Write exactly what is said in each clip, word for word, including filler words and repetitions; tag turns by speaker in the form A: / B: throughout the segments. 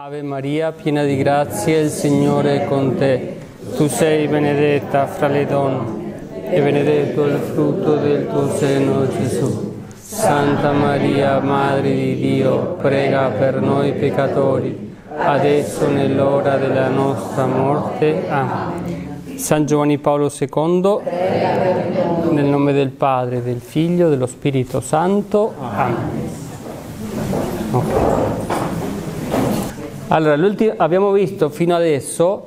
A: Ave Maria, piena di grazia, il Signore è con te. Tu sei benedetta fra le donne e benedetto il frutto del tuo seno, Gesù. Santa Maria, Madre di Dio, prega per noi peccatori, adesso nell'ora della nostra morte. Amen. San Giovanni Paolo secondo, nel nome del Padre, del Figlio, dello Spirito Santo. Amen. Okay. Allora, abbiamo visto fino adesso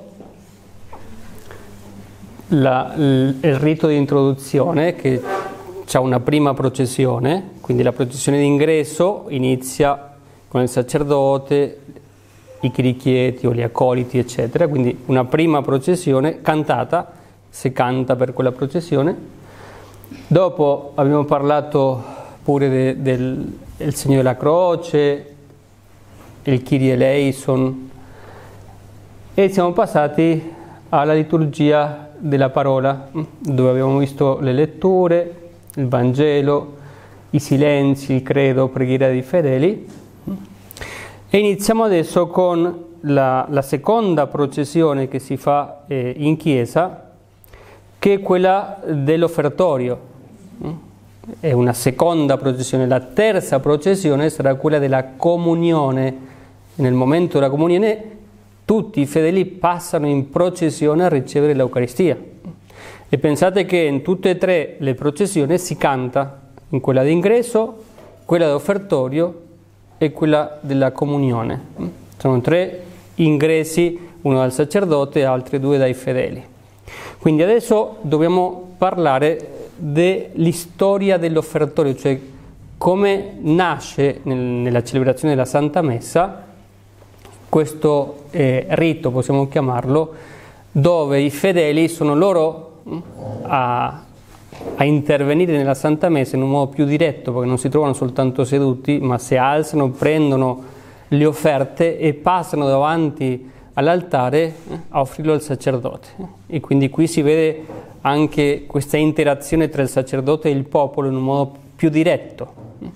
A: la, il, il rito di introduzione che ha una prima processione, quindi la processione d'ingresso inizia con il sacerdote, i chirichieti o gli accoliti, eccetera, quindi una prima processione cantata, si canta per quella processione. Dopo abbiamo parlato pure de, del, del segno della croce, il Kyrie eleison, e siamo passati alla liturgia della parola, dove abbiamo visto le letture, il Vangelo, i silenzi, il credo, preghiera dei fedeli, e iniziamo adesso con la, la seconda processione che si fa eh, in chiesa, che è quella dell'offertorio. È una seconda processione. La terza processione sarà quella della comunione. Nel momento della comunione tutti i fedeli passano in processione a ricevere l'Eucaristia. E pensate che in tutte e tre le processioni si canta, in quella d'ingresso, quella dell'offertorio e quella della comunione. Sono tre ingressi, uno dal sacerdote e altri due dai fedeli. Quindi adesso dobbiamo parlare dell'istoria dell'offertorio, cioè come nasce nel, nella celebrazione della Santa Messa questo eh, rito, possiamo chiamarlo, dove i fedeli sono loro a, a intervenire nella Santa Messa in un modo più diretto, perché non si trovano soltanto seduti, ma si alzano, prendono le offerte e passano davanti all'altare a offrirlo al sacerdote. E quindi qui si vede anche questa interazione tra il sacerdote e il popolo in un modo più diretto.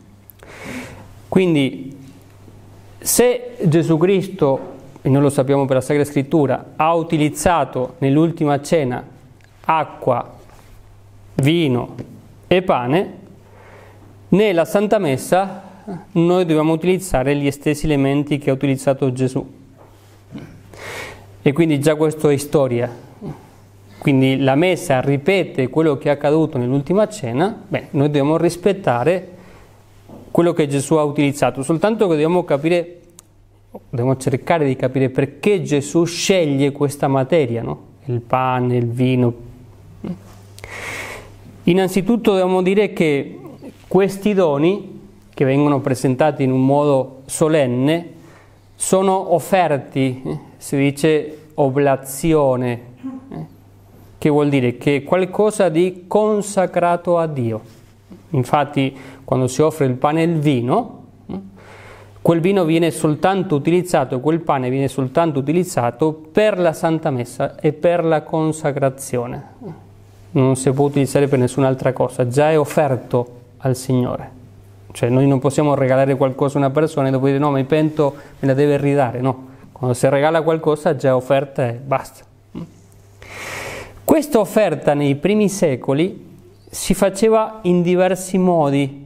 A: Quindi se Gesù Cristo, e noi lo sappiamo per la Sacra Scrittura, ha utilizzato nell'ultima cena acqua, vino e pane, nella Santa Messa noi dobbiamo utilizzare gli stessi elementi che ha utilizzato Gesù. E quindi già questo è storia. Quindi la Messa ripete quello che è accaduto nell'ultima cena, beh, noi dobbiamo rispettare quello che Gesù ha utilizzato, soltanto che dobbiamo capire, dobbiamo cercare di capire perché Gesù sceglie questa materia, no? Il pane, il vino. Innanzitutto dobbiamo dire che questi doni, che vengono presentati in un modo solenne, sono offerti, eh? Si dice oblazione, eh? Che vuol dire che è qualcosa di consacrato a Dio. Infatti, quando si offre il pane e il vino, quel vino viene soltanto utilizzato, quel pane viene soltanto utilizzato per la Santa Messa e per la consacrazione. Non si può utilizzare per nessun'altra cosa, già è offerto al Signore. Cioè noi non possiamo regalare qualcosa a una persona e dopo dire no, mi pento, me la deve ridare, no. Quando si regala qualcosa già è offerta e basta. Questa offerta nei primi secoli si faceva in diversi modi.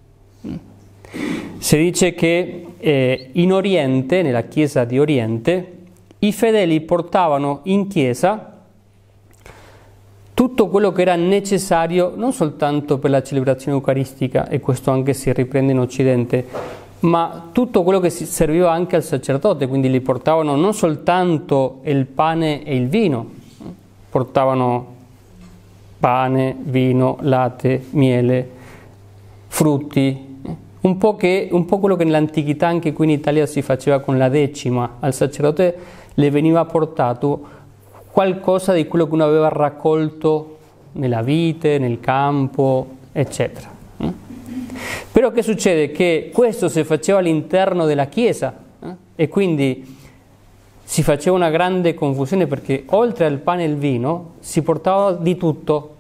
A: Si dice che eh, in Oriente, nella Chiesa di Oriente, i fedeli portavano in chiesa tutto quello che era necessario non soltanto per la celebrazione eucaristica, e questo anche si riprende in Occidente, ma tutto quello che serviva anche al sacerdote, quindi li portavano non soltanto il pane e il vino, portavano pane, vino, latte, miele, frutti, un po', che, un po' quello che nell'antichità anche qui in Italia si faceva con la decima. Al sacerdote le veniva portato qualcosa di quello che uno aveva raccolto nella vite, nel campo, eccetera. Però che succede? Che questo si faceva all'interno della Chiesa eh? e quindi si faceva una grande confusione, perché oltre al pane e il vino si portava di tutto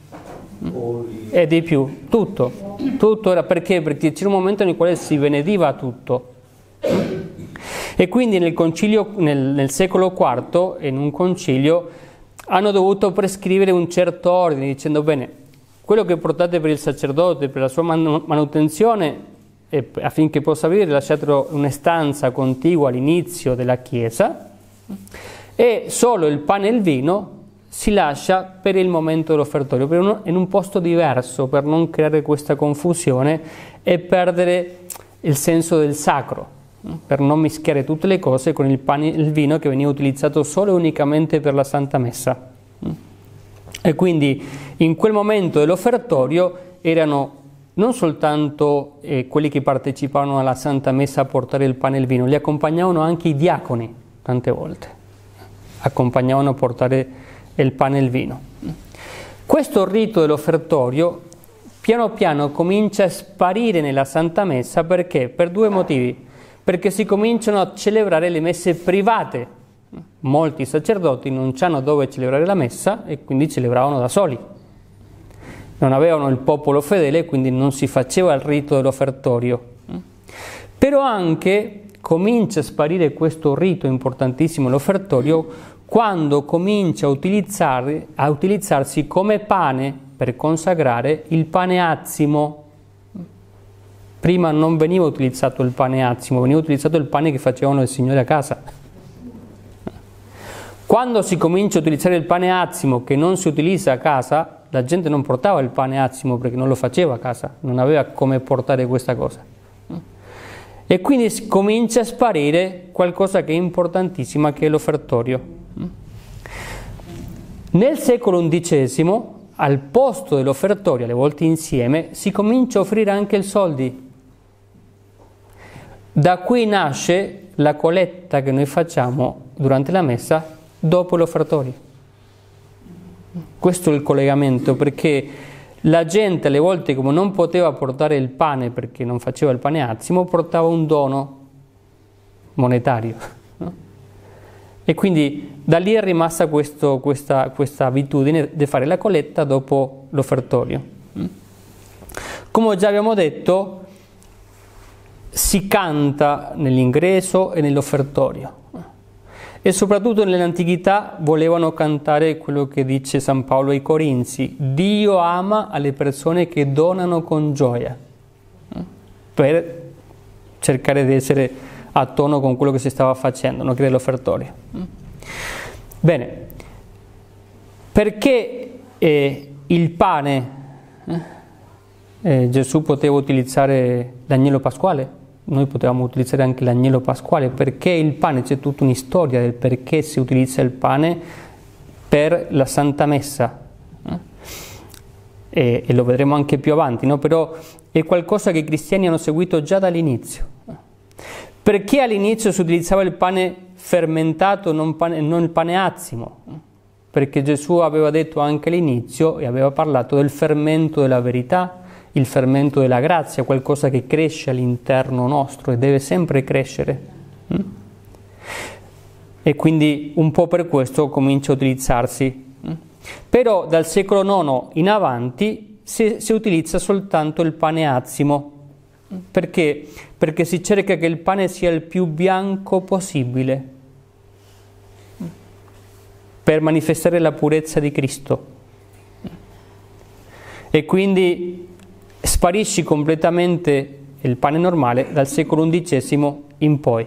A: e di più, tutto, tutto era perché? Perché c'era un momento nel quale si benediva tutto. E quindi nel, concilio, nel, nel secolo quarto, in un concilio, hanno dovuto prescrivere un certo ordine, dicendo, bene, quello che portate per il sacerdote, per la sua manutenzione, e affinché possa vivere, lasciatelo in una stanza contigua all'inizio della chiesa, e solo il pane e il vino si lascia per il momento dell'offertorio, per uno, in un posto diverso, per non creare questa confusione e perdere il senso del sacro, per non mischiare tutte le cose con il pane e il vino che veniva utilizzato solo e unicamente per la Santa Messa. E quindi in quel momento dell'offertorio erano non soltanto eh, quelli che partecipavano alla Santa Messa a portare il pane e il vino, li accompagnavano anche i diaconi, tante volte, accompagnavano a portare il pane e il vino. Questo rito dell'offertorio piano piano comincia a sparire nella Santa Messa, perché? Per due motivi. Perché si cominciano a celebrare le messe private. Molti sacerdoti non hanno dove celebrare la messa e quindi celebravano da soli. Non avevano il popolo fedele, quindi non si faceva il rito dell'offertorio. Però anche comincia a sparire questo rito importantissimo, l'offertorio, quando comincia a, utilizzare, a utilizzarsi come pane per consacrare il pane azzimo. Prima non veniva utilizzato il pane azzimo, veniva utilizzato il pane che facevano il Signore a casa. Quando si comincia a utilizzare il pane azzimo che non si utilizza a casa, la gente non portava il pane azzimo perché non lo faceva a casa, non aveva come portare questa cosa. E quindi comincia a sparire qualcosa che è importantissima, che è l'offertorio. Nel secolo undicesimo, al posto dell'offertorio, alle volte insieme, si comincia a offrire anche i soldi. Da qui nasce la colletta che noi facciamo durante la messa dopo l'offertorio. Questo è il collegamento, perché la gente alle volte, come non poteva portare il pane perché non faceva il pane azzimo, portava un dono monetario, no? E quindi da lì è rimasta questo, questa, questa abitudine di fare la colletta dopo l'offertorio. Come già abbiamo detto, si canta nell'ingresso e nell'offertorio, e soprattutto nell'antichità volevano cantare quello che dice San Paolo ai Corinzi: Dio ama alle persone che donano con gioia, per cercare di essere a tono con quello che si stava facendo, no? Che è l'offertorio. Bene, perché eh, il pane eh, Gesù poteva utilizzare l'agnello pasquale? Noi potevamo utilizzare anche l'agnello pasquale. Perché il pane? C'è tutta un'istoria del perché si utilizza il pane per la Santa Messa, e, e lo vedremo anche più avanti, no? Però è qualcosa che i cristiani hanno seguito già dall'inizio. Perché all'inizio si utilizzava il pane fermentato, non, pane, non il pane azzimo? Perché Gesù aveva detto anche all'inizio e aveva parlato del fermento della verità, il fermento della grazia, qualcosa che cresce all'interno nostro e deve sempre crescere. E quindi un po' per questo comincia a utilizzarsi. Però dal secolo nono in avanti si, si utilizza soltanto il pane azzimo. Perché? Perché si cerca che il pane sia il più bianco possibile, per manifestare la purezza di Cristo. E quindi sparisce completamente il pane normale dal secolo undicesimo in poi.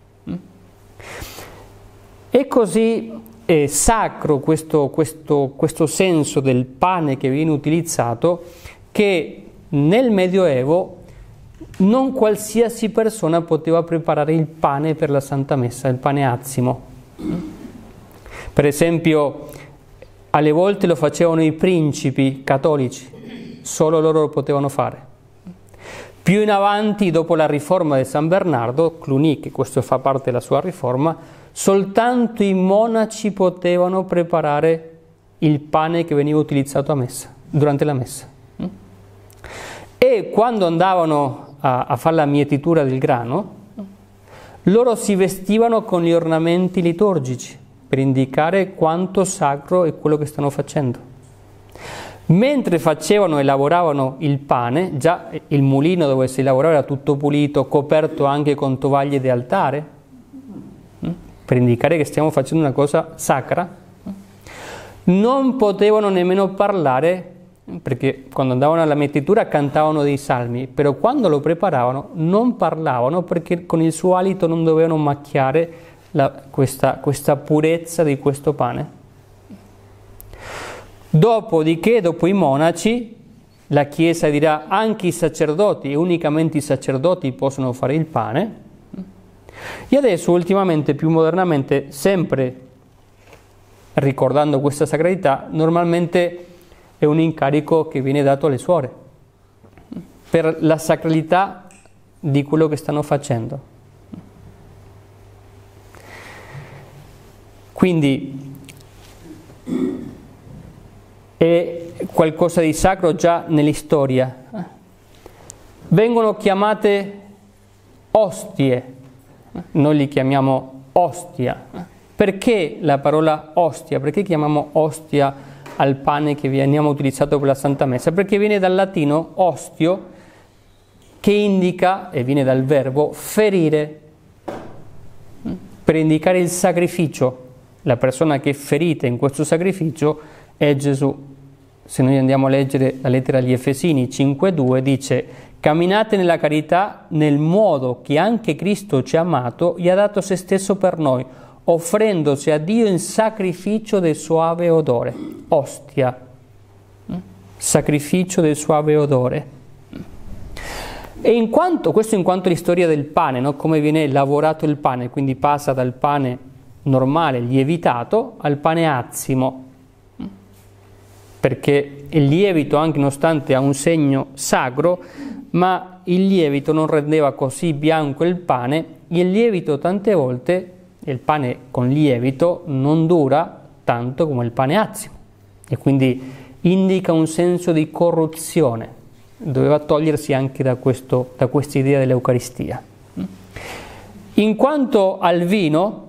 A: E così è sacro questo, questo, questo senso del pane che viene utilizzato, che nel Medioevo non qualsiasi persona poteva preparare il pane per la Santa Messa, il pane azzimo. Per esempio, alle volte lo facevano i principi cattolici, solo loro lo potevano fare. Più in avanti, dopo la riforma di San Bernardo, Cluny, che questo fa parte della sua riforma, soltanto i monaci potevano preparare il pane che veniva utilizzato a messa, durante la messa. E quando andavano a, a fare la mietitura del grano, loro si vestivano con gli ornamenti liturgici per indicare quanto sacro è quello che stanno facendo. Mentre facevano e lavoravano il pane, già il mulino dove si lavorava era tutto pulito, coperto anche con tovaglie di altare, per indicare che stiamo facendo una cosa sacra. Non potevano nemmeno parlare, perché quando andavano alla mettitura cantavano dei salmi, però quando lo preparavano non parlavano perché con il suo alito non dovevano macchiare la, questa, questa purezza di questo pane. Dopodiché, dopo i monaci, la Chiesa dirà anche i sacerdoti, e unicamente i sacerdoti possono fare il pane. E adesso, ultimamente, più modernamente, sempre ricordando questa sacralità, normalmente è un incarico che viene dato alle suore, per la sacralità di quello che stanno facendo. Quindi è qualcosa di sacro già nell'istoria. Vengono chiamate ostie, noi li chiamiamo ostia. Perché la parola ostia? Perché chiamiamo ostia al pane che veniamo utilizzato per la Santa Messa? Perché viene dal latino ostio, che indica, e viene dal verbo ferire, per indicare il sacrificio. La persona che è ferita in questo sacrificio è Gesù. Se noi andiamo a leggere la lettera agli Efesini cinque due, dice: camminate nella carità nel modo che anche Cristo ci ha amato e ha dato se stesso per noi, offrendosi a Dio in sacrificio del suave odore. Ostia, sacrificio del suave odore. E in quanto, questo in quanto alla storia del pane, no? Come viene lavorato il pane, quindi passa dal pane normale, lievitato, al pane azzimo, perché il lievito, anche nonostante ha un segno sacro, ma il lievito non rendeva così bianco il pane, e il lievito tante volte, il pane con lievito, non dura tanto come il pane azzimo, e quindi indica un senso di corruzione, doveva togliersi anche da, questo, da questa idea dell'Eucaristia. In quanto al vino,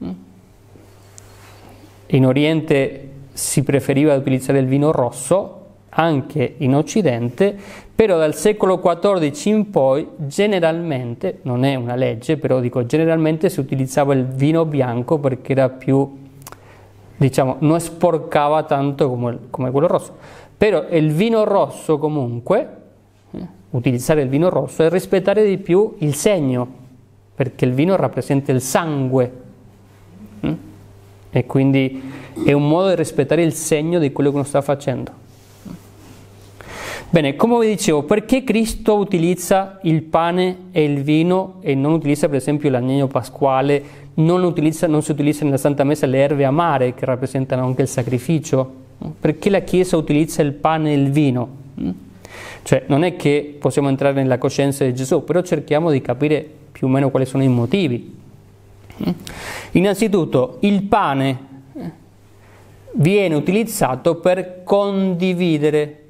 A: in Oriente si preferiva utilizzare il vino rosso, anche in Occidente, però dal secolo quattordici in poi generalmente, non è una legge, però dico generalmente si utilizzava il vino bianco perché era più, diciamo, non sporcava tanto come, come quello rosso. Però il vino rosso comunque, eh, utilizzare il vino rosso è rispettare di più il segno, perché il vino rappresenta il sangue, hm? E quindi è un modo di rispettare il segno di quello che uno sta facendo. Bene, come vi dicevo, perché Cristo utilizza il pane e il vino e non utilizza per esempio l'agnello pasquale, non, utilizza, non si utilizza nella Santa Messa le erbe amare che rappresentano anche il sacrificio? Perché la Chiesa utilizza il pane e il vino? Cioè, non è che possiamo entrare nella coscienza di Gesù, però cerchiamo di capire più o meno quali sono i motivi. Innanzitutto, il pane viene utilizzato per condividere,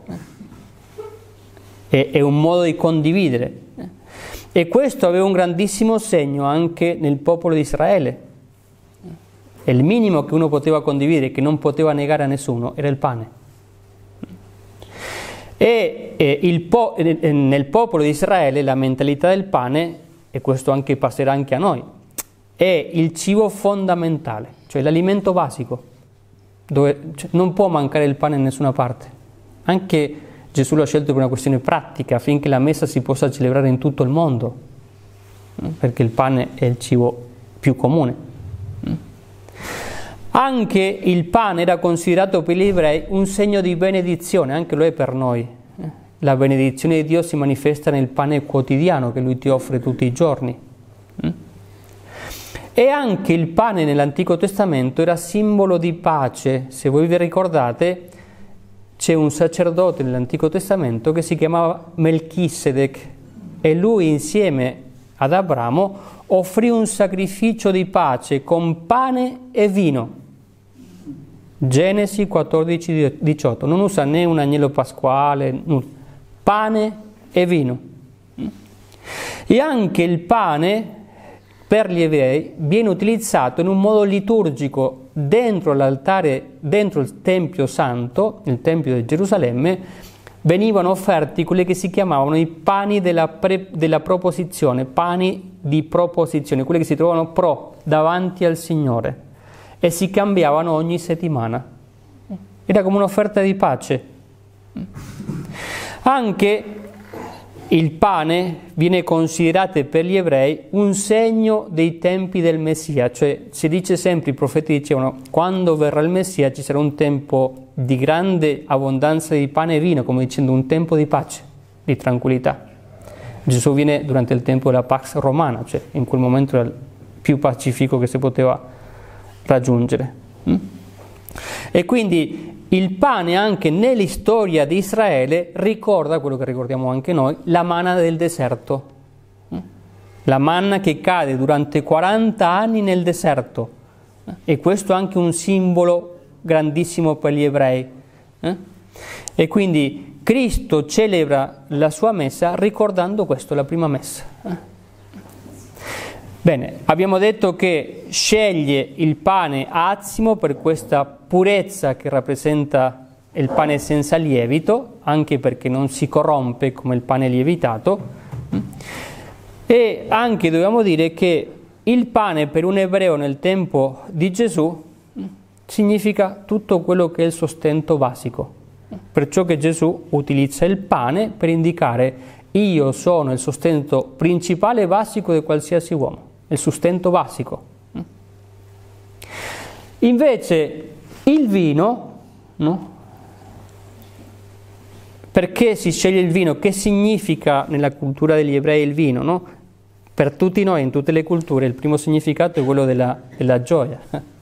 A: è, è un modo di condividere, e questo aveva un grandissimo segno anche nel popolo di Israele. Il minimo che uno poteva condividere, che non poteva negare a nessuno, era il pane. E, e il po- nel popolo di Israele la mentalità del pane, e questo anche passerà anche a noi, è il cibo fondamentale, cioè l'alimento basico, dove cioè, non può mancare il pane in nessuna parte. Anche Gesù l'ha scelto per una questione pratica, affinché la messa si possa celebrare in tutto il mondo, perché il pane è il cibo più comune. Anche il pane era considerato per gli ebrei un segno di benedizione, anche lo è per noi. La benedizione di Dio si manifesta nel pane quotidiano che Lui ti offre tutti i giorni. E anche il pane nell'Antico Testamento era simbolo di pace. Se voi vi ricordate, c'è un sacerdote nell'Antico Testamento che si chiamava Melchisedec, e lui insieme ad Abramo offrì un sacrificio di pace con pane e vino. Genesi quattordici diciotto, non usa né un agnello pasquale, nulla. Pane e vino. E anche il pane per gli ebrei viene utilizzato in un modo liturgico dentro l'altare, dentro il Tempio Santo, il Tempio di Gerusalemme, venivano offerti quelli che si chiamavano i pani della, pre, della proposizione, pani di proposizione, quelli che si trovano pro, davanti al Signore e si cambiavano ogni settimana. Era come un'offerta di pace. Anche il pane viene considerato per gli ebrei un segno dei tempi del Messia, cioè si dice sempre, i profeti dicevano, quando verrà il Messia ci sarà un tempo di grande abbondanza di pane e vino, come dicendo un tempo di pace, di tranquillità. Gesù viene durante il tempo della Pax Romana, cioè in quel momento era il più pacifico che si poteva raggiungere. E quindi il pane anche nell'istoria di Israele ricorda quello che ricordiamo anche noi, la manna del deserto. La manna che cade durante quaranta anni nel deserto. E questo è anche un simbolo grandissimo per gli ebrei. E quindi Cristo celebra la sua messa ricordando questo, la prima messa. Bene, abbiamo detto che sceglie il pane azimo per questa purezza che rappresenta il pane senza lievito, anche perché non si corrompe come il pane lievitato, e anche dobbiamo dire che il pane per un ebreo nel tempo di Gesù significa tutto quello che è il sostento basico, perciò che Gesù utilizza il pane per indicare io sono il sostento principale e basico di qualsiasi uomo. Il sustento basico. Invece il vino, no? Perché si sceglie il vino? Che significa nella cultura degli ebrei il vino? No? Per tutti noi, in tutte le culture, il primo significato è quello della, della gioia.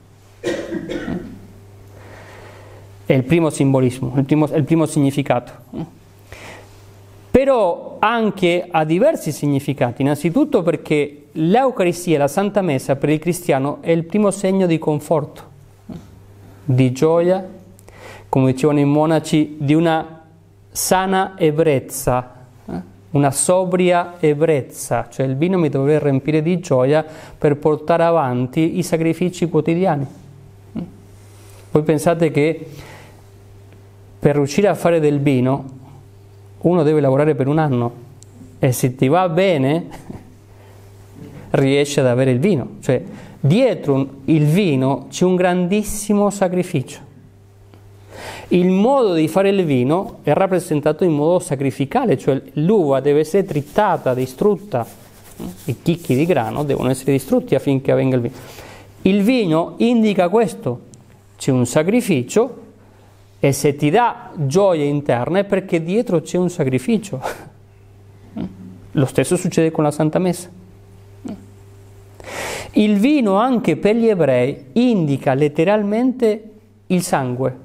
A: È il primo simbolismo, il primo, è il primo significato. Però anche ha diversi significati, innanzitutto perché l'Eucaristia, la Santa Messa per il cristiano è il primo segno di conforto, di gioia, come dicevano i monaci, di una sana ebbrezza, una sobria ebbrezza, cioè il vino mi dovrebbe riempire di gioia per portare avanti i sacrifici quotidiani. Voi pensate che per riuscire a fare del vino uno deve lavorare per un anno e se ti va bene riesci ad avere il vino. Cioè, dietro il vino c'è un grandissimo sacrificio. Il modo di fare il vino è rappresentato in modo sacrificale, cioè l'uva deve essere trittata, distrutta, i chicchi di grano devono essere distrutti affinché avvenga il vino. Il vino indica questo, c'è un sacrificio e se ti dà gioia interna è perché dietro c'è un sacrificio. Lo stesso succede con la Santa Messa. Il vino anche per gli ebrei indica letteralmente il sangue.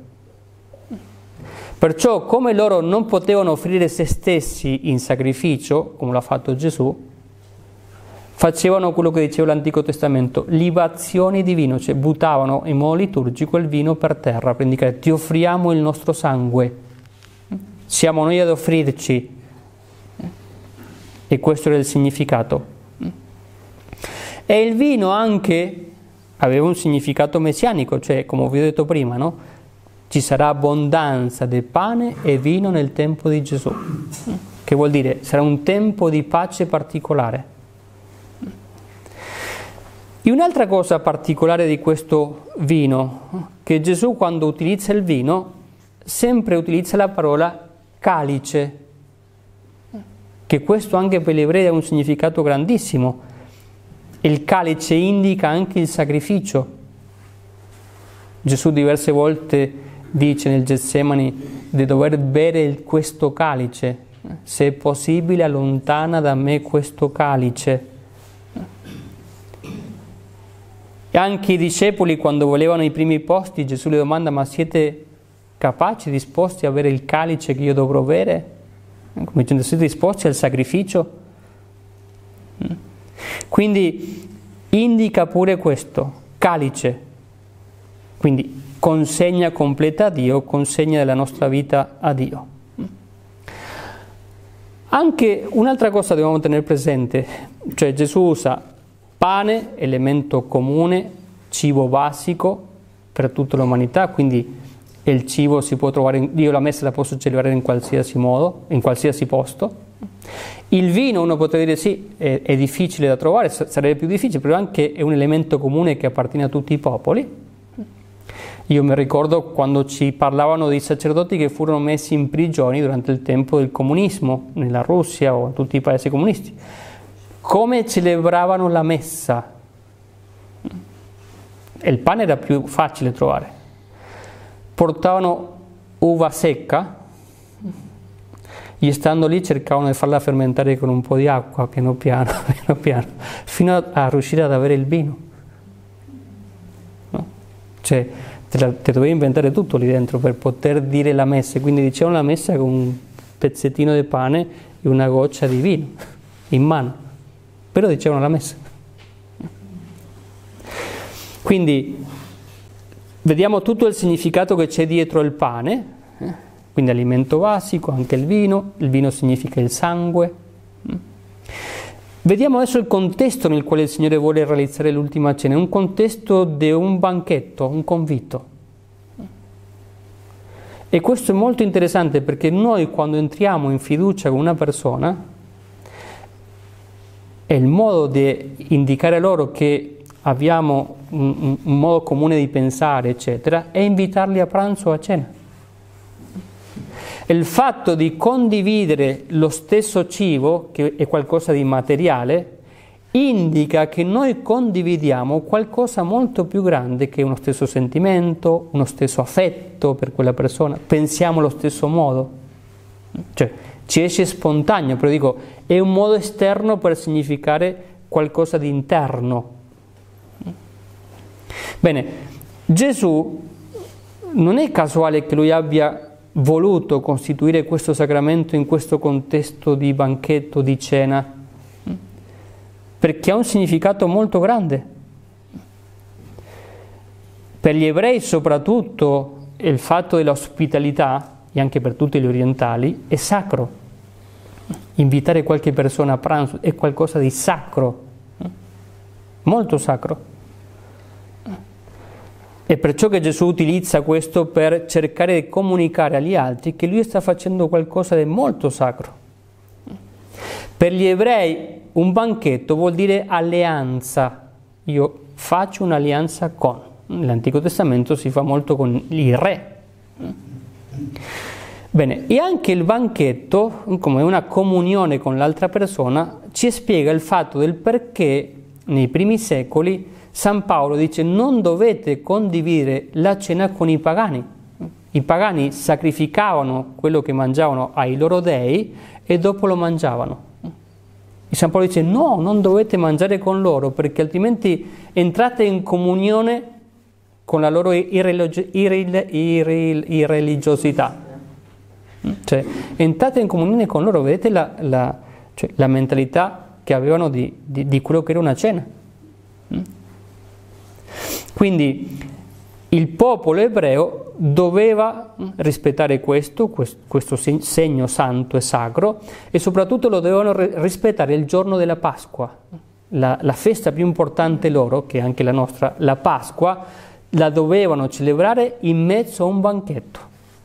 A: Perciò come loro non potevano offrire se stessi in sacrificio, come l'ha fatto Gesù, facevano quello che diceva l'Antico Testamento, libazioni di vino, cioè buttavano in modo liturgico il vino per terra per indicare ti offriamo il nostro sangue, siamo noi ad offrirci. E questo era il significato. E il vino anche aveva un significato messianico, cioè come vi ho detto prima, no? Ci sarà abbondanza di pane e vino nel tempo di Gesù, che vuol dire sarà un tempo di pace particolare. E un'altra cosa particolare di questo vino, che Gesù quando utilizza il vino sempre utilizza la parola calice, che questo anche per gli ebrei ha un significato grandissimo. Il calice indica anche il sacrificio. Gesù diverse volte dice nel Getsemani di dover bere questo calice, se è possibile allontana da me questo calice. E anche i discepoli quando volevano i primi posti, Gesù le domanda ma siete capaci, disposti a avere il calice che io dovrò bere? Come dicendo, siete disposti al sacrificio? Quindi indica pure questo, calice, quindi consegna completa a Dio, consegna della nostra vita a Dio. Anche un'altra cosa dobbiamo tenere presente, cioè Gesù usa pane, elemento comune, cibo basico per tutta l'umanità, quindi il cibo si può trovare, in, io la messa la posso celebrare in qualsiasi modo, in qualsiasi posto. Il vino, uno potrebbe dire sì, è, è difficile da trovare, sarebbe più difficile, però anche è un elemento comune che appartiene a tutti i popoli. Io mi ricordo quando ci parlavano dei sacerdoti che furono messi in prigione durante il tempo del comunismo, nella Russia o in tutti i paesi comunisti. Come celebravano la messa? E il pane era più facile trovare. Portavano uva secca e stando lì cercavano di farla fermentare con un po' di acqua, piano piano, piano piano, fino a, a riuscire ad avere il vino. No? Cioè, te, la, te dovevi inventare tutto lì dentro per poter dire la messa. Quindi dicevano la messa con un pezzettino di pane e una goccia di vino in mano. Però dicevano la messa. Quindi vediamo tutto il significato che c'è dietro il pane. Eh? Quindi alimento basico, anche il vino, il vino significa il sangue. Vediamo adesso il contesto nel quale il Signore vuole realizzare l'ultima cena, è un contesto di un banchetto, un convito. E questo è molto interessante perché noi quando entriamo in fiducia con una persona, è il modo di indicare loro che abbiamo un, un modo comune di pensare, eccetera, è invitarli a pranzo o a cena. Il fatto di condividere lo stesso cibo, che è qualcosa di materiale, indica che noi condividiamo qualcosa molto più grande che uno stesso sentimento, uno stesso affetto per quella persona, pensiamo allo stesso modo. Cioè, ci esce spontaneo, però dico, è un modo esterno per significare qualcosa di interno. Bene, Gesù non è casuale che lui abbia voluto costituire questo sacramento in questo contesto di banchetto, di cena, perché ha un significato molto grande. Per gli ebrei soprattutto il fatto dell'ospitalità, e anche per tutti gli orientali, è sacro. Invitare qualche persona a pranzo è qualcosa di sacro, molto sacro. È perciò che Gesù utilizza questo per cercare di comunicare agli altri che lui sta facendo qualcosa di molto sacro. Per gli ebrei un banchetto vuol dire alleanza. Io faccio un'alleanza con. Nell'Antico Testamento si fa molto con il re. Bene, e anche il banchetto, come una comunione con l'altra persona, ci spiega il fatto del perché nei primi secoli San Paolo dice non dovete condividere la cena con i pagani. I pagani sacrificavano quello che mangiavano ai loro dei e dopo lo mangiavano. E San Paolo dice no, non dovete mangiare con loro perché altrimenti entrate in comunione con la loro irreligio- irre- irre- irreligiosità. Cioè, entrate in comunione con loro, vedete la, la, cioè, la mentalità che avevano di, di, di quello che era una cena. Quindi il popolo ebreo doveva rispettare questo, questo segno santo e sacro, e soprattutto lo dovevano rispettare il giorno della Pasqua, la, la festa più importante loro, che è anche la nostra, la Pasqua, la dovevano celebrare in mezzo a un banchetto.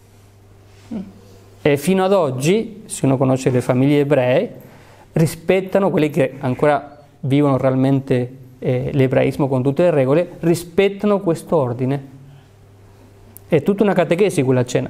A: E fino ad oggi, se uno conosce le famiglie ebree, rispettano quelli che ancora vivono realmente eh, l'ebraismo con tutte le regole, rispettano questo ordine. È tutta una catechesi quella cena.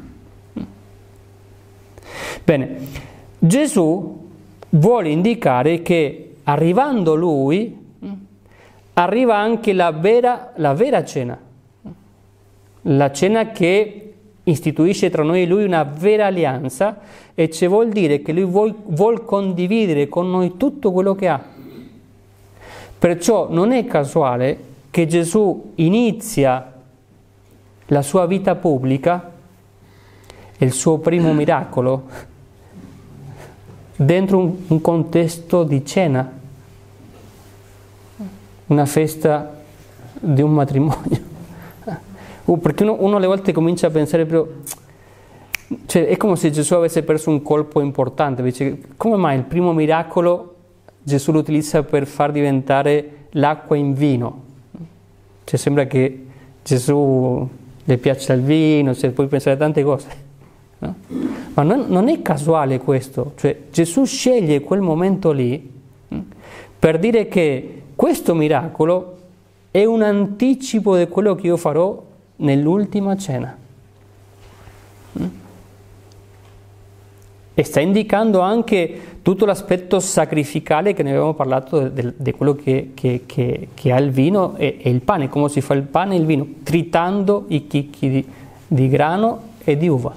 A: Bene, Gesù vuole indicare che arrivando Lui, arriva anche la vera, la vera cena, la cena che istituisce tra noi e Lui una vera alleanza, e ci vuol dire che Lui vuol, vuol condividere con noi tutto quello che ha. Perciò non è casuale che Gesù inizia la sua vita pubblica, il suo primo miracolo, dentro un, un contesto di cena, una festa di un matrimonio. Perché uno, uno alle volte comincia a pensare proprio, cioè è come se Gesù avesse perso un colpo importante. Dice, come mai il primo miracolo Gesù lo utilizza per far diventare l'acqua in vino? Cioè sembra che Gesù le piaccia il vino, cioè puoi pensare a tante cose, no? Ma non, non è casuale questo, cioè Gesù sceglie quel momento lì per dire che questo miracolo è un anticipo di quello che io farò nell'ultima cena. E sta indicando anche tutto l'aspetto sacrificale che ne avevamo parlato di quello che, che, che, che ha il vino e, e il pane, come si fa il pane e il vino, tritando i chicchi di, di grano e di uva.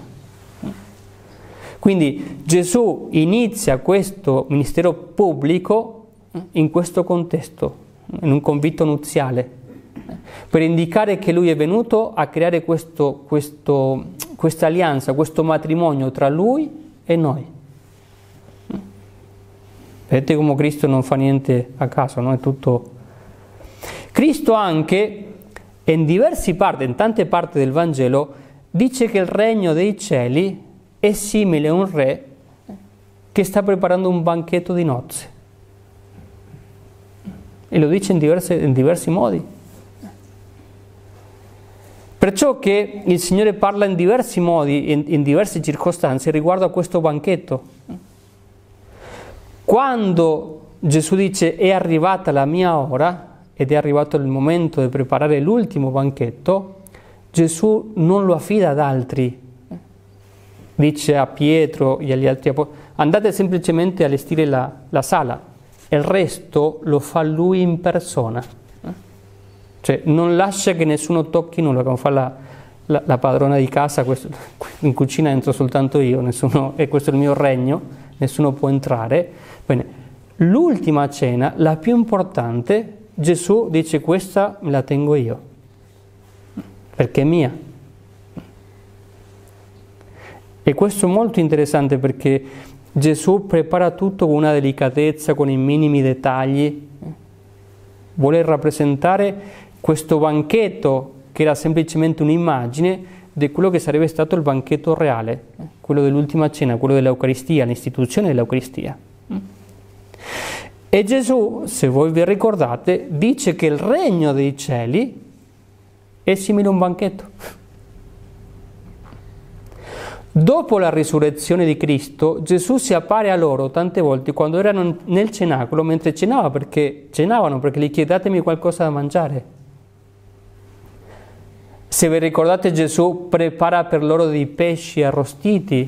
A: Quindi Gesù inizia questo ministero pubblico in questo contesto, in un convitto nuziale, per indicare che lui è venuto a creare questo, questo, questa alleanza, questo matrimonio tra lui e noi. Vedete come Cristo non fa niente a caso, no? È tutto. Cristo anche in diverse parti, in tante parti del Vangelo, dice che il regno dei cieli è simile a un re che sta preparando un banchetto di nozze. E lo dice in diversi, in diversi modi. Perciò che il Signore parla in diversi modi, in, in diverse circostanze, riguardo a questo banchetto. Quando Gesù dice è arrivata la mia ora ed è arrivato il momento di preparare l'ultimo banchetto, Gesù non lo affida ad altri. Dice a Pietro e agli altri apostoli, andate semplicemente a allestire la, la sala, il resto lo fa lui in persona. Cioè non lascia che nessuno tocchi nulla, come fa la, la, la padrona di casa, questo, in cucina entro soltanto io, nessuno, e questo è il mio regno, nessuno può entrare. Bene, l'ultima cena, la più importante, Gesù dice questa me la tengo io, perché è mia. E questo è molto interessante perché Gesù prepara tutto con una delicatezza, con i minimi dettagli, vuole rappresentare questo banchetto che era semplicemente un'immagine di quello che sarebbe stato il banchetto reale, quello dell'ultima cena, quello dell'Eucaristia, l'istituzione dell'Eucaristia. E Gesù, se voi vi ricordate, dice che il regno dei cieli è simile a un banchetto. Dopo la risurrezione di Cristo, Gesù si appare a loro tante volte quando erano nel cenacolo, mentre cenava perché, cenavano perché gli chiedetemi qualcosa da mangiare. Se vi ricordate, Gesù prepara per loro dei pesci arrostiti.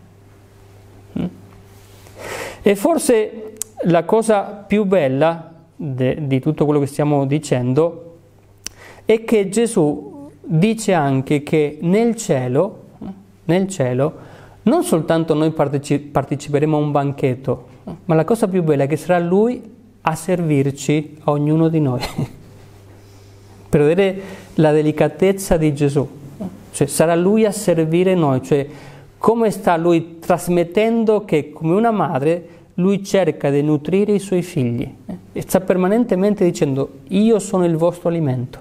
A: E forse la cosa più bella de, di tutto quello che stiamo dicendo è che Gesù dice anche che nel cielo, nel cielo, non soltanto noi parteci- parteciperemo a un banchetto, ma la cosa più bella è che sarà Lui a servirci a ognuno di noi. Per vedere la delicatezza di Gesù, cioè sarà Lui a servire noi, cioè come sta Lui trasmettendo che come una madre Lui cerca di nutrire i Suoi figli e sta permanentemente dicendo io sono il vostro alimento.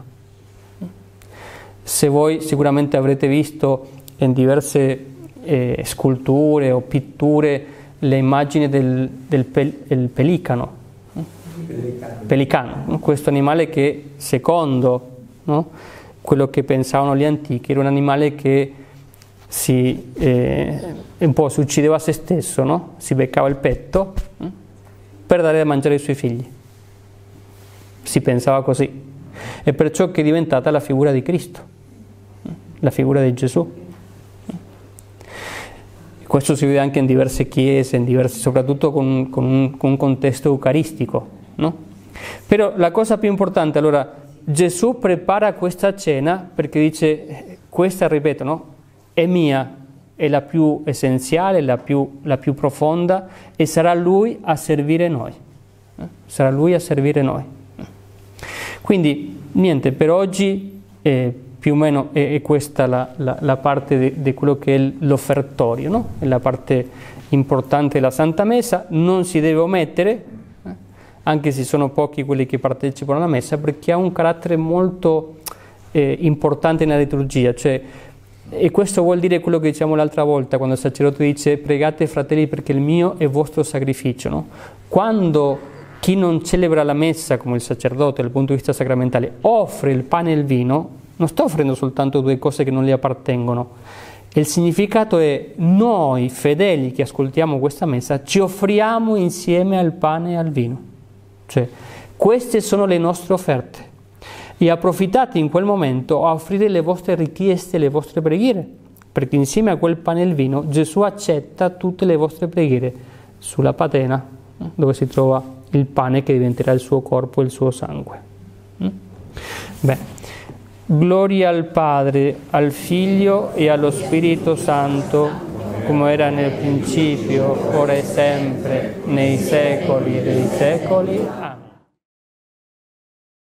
A: Se voi sicuramente avrete visto in diverse eh, sculture o pitture le immagini del, del pel, pelicano, pelicano, pelicano, questo animale che secondo, no, quello che pensavano gli antichi era un animale che si, eh, un po' si uccideva a se stesso, no? Si beccava il petto eh, per dare da mangiare ai suoi figli. Si pensava così. E perciò che è diventata la figura di Cristo, la figura di Gesù. Questo si vede anche in diverse chiese, in diverse, soprattutto con, con, un, con un contesto eucaristico, no? Però la cosa più importante, allora, Gesù prepara questa cena perché dice, questa, ripeto, no? È mia, è la più essenziale, la più, la più profonda e sarà Lui a servire noi. Eh? Sarà Lui a servire noi. Quindi, niente, per oggi eh, più o meno è, è questa la, la, la parte di quello che è l'offertorio, no? È la parte importante della Santa Messa, non si deve omettere, eh? Anche se sono pochi quelli che partecipano alla Messa, perché ha un carattere molto eh, importante nella liturgia, cioè, e questo vuol dire quello che diciamo l'altra volta, quando il sacerdote dice pregate fratelli perché il mio è vostro sacrificio, no? Quando chi non celebra la Messa come il sacerdote dal punto di vista sacramentale offre il pane e il vino, non sta offrendo soltanto due cose che non gli appartengono, E il significato è: noi fedeli che ascoltiamo questa messa ci offriamo insieme al pane e al vino. Cioè, queste sono le nostre offerte. E approfittate in quel momento a offrire le vostre richieste, le vostre preghiere, perché insieme a quel pane e il vino Gesù accetta tutte le vostre preghiere sulla patena, dove si trova il pane che diventerà il suo corpo e il suo sangue. Beh. Gloria al Padre, al Figlio e allo Spirito Santo, come era nel principio, ora e sempre, nei secoli dei secoli. Amen.